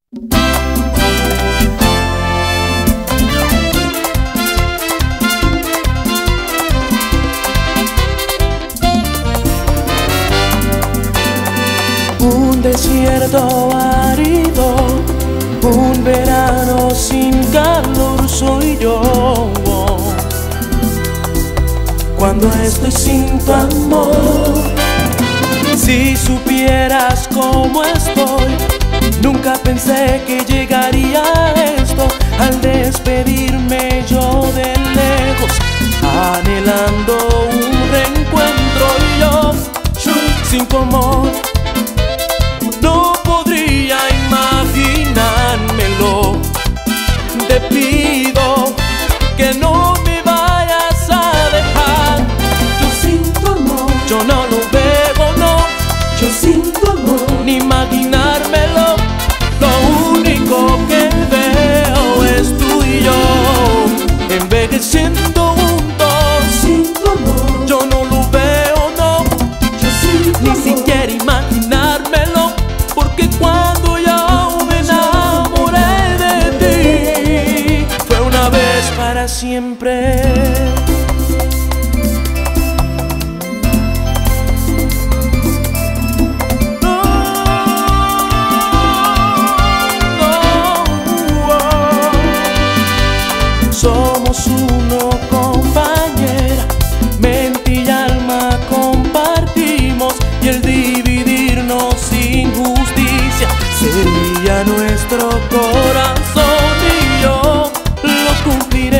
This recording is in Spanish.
Un desierto árido, un verano sin calor soy yo. Cuando estoy sin tu amor, si supieras cómo estoy, nunca pensé que llegaría a esto. Al despedirme yo de lejos, anhelando un reencuentro, y yo sin tu amor no podría imaginármelo. Te pido que no me vayas a dejar. Yo sin tu amor, Yo no lo veo, no, yo sin tu amor, ni imaginármelo. Lo único que veo es tú y yo envejeciendo juntos. sin tu amor, Yo no lo veo, no, yo sin tu ni amor. siquiera imaginármelo, porque cuando yo me enamoré de ti fue una vez para siempre. Somos uno, compañera, mente y alma compartimos, y el dividirnos sin justicia sería nuestro corazón, y yo lo cumpliré.